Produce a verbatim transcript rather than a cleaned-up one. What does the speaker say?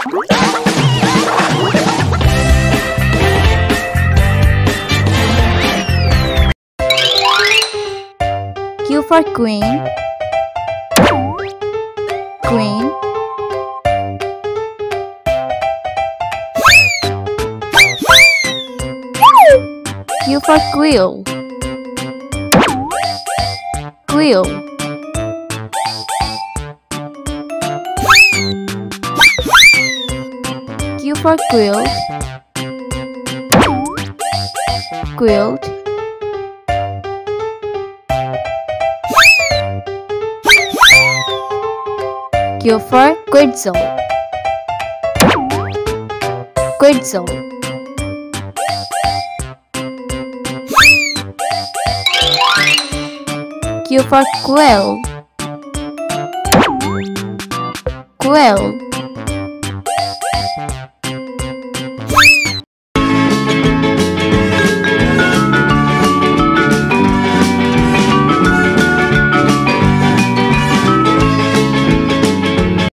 Q for queen. Queen. Q for quill. Quill. Q for quilt. Quilt. Q for quetzal. Quetzal. Q for quail. Quail.